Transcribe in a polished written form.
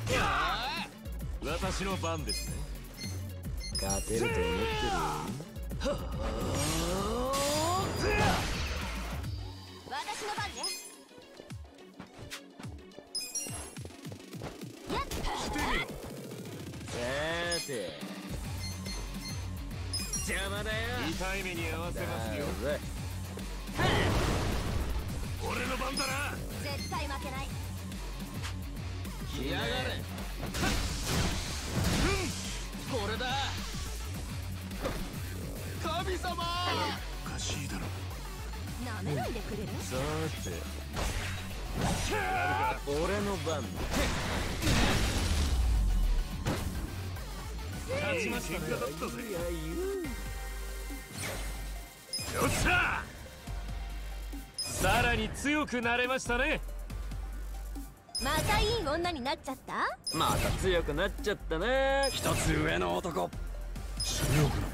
私の番ですね。 勝てると思ってるよ。 私の番ね。やっさて邪魔だよ。 痛い目に合わせますよ。俺の番だな。 絶対負けない。 来やがれ。これだ。神様。 おかしいだろ。 なめないでくれる？ さて俺の番だ。 勝ちましたね。だったぜ。 いやよっしゃ。さらに強くなれましたね。 またいい女になっちゃった？ また強くなっちゃったね。 一つ上の男。強くな